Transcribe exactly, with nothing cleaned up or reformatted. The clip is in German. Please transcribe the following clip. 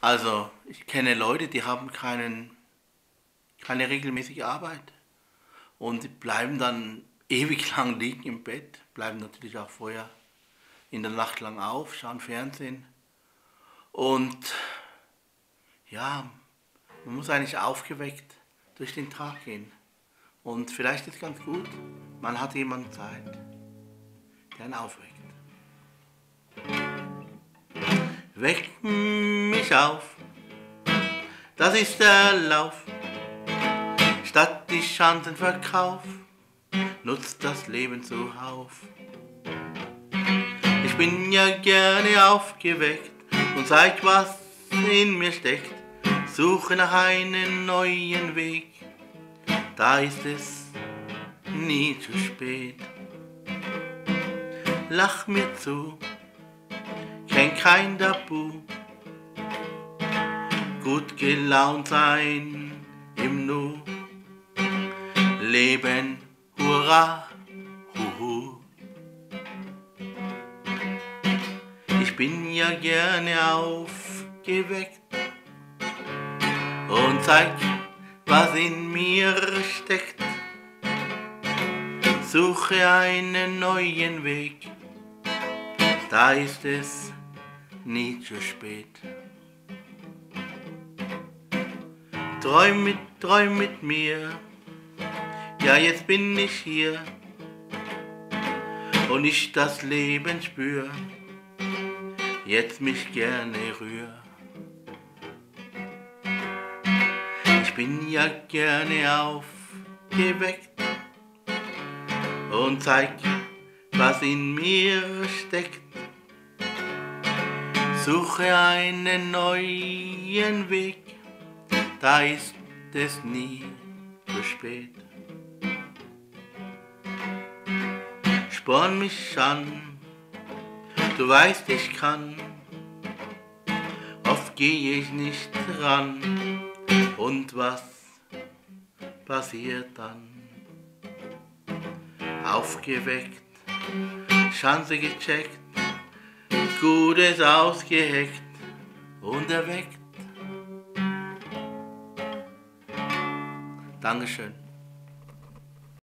Also, ich kenne Leute, die haben keinen, keine regelmäßige Arbeit und die bleiben dann ewig lang liegen im Bett, bleiben natürlich auch vorher in der Nacht lang auf, schauen Fernsehen und ja, man muss eigentlich aufgeweckt durch den Tag gehen. Und vielleicht ist ganz gut, man hat jemanden Zeit, der einen aufweckt. Weck mich auf, das ist der Lauf, statt die Schanden verkauf, nutzt das Leben zuhauf. Ich bin ja gerne aufgeweckt und zeig, was in mir steckt, suche nach einem neuen Weg, da ist es nie zu spät. Lach mir zu, kenn kein Tabu, gut gelaunt sein im Nu, Leben, hurra, huhu. Ich bin ja gerne aufgeweckt und zeig, was in mir steckt, suche einen neuen Weg, da ist es nie zu spät. Träum mit, träum mit mir, ja jetzt bin ich hier und ich das Leben spür, jetzt mich gerne rühr. Ich bin ja gerne aufgeweckt und zeig, was in mir steckt, suche einen neuen Weg, da ist es nie zu spät. Sporn mich an, du weißt, ich kann, oft gehe ich nicht ran, und was passiert dann? Aufgeweckt, Chance gecheckt, Gutes ausgeheckt und erweckt. Dankeschön.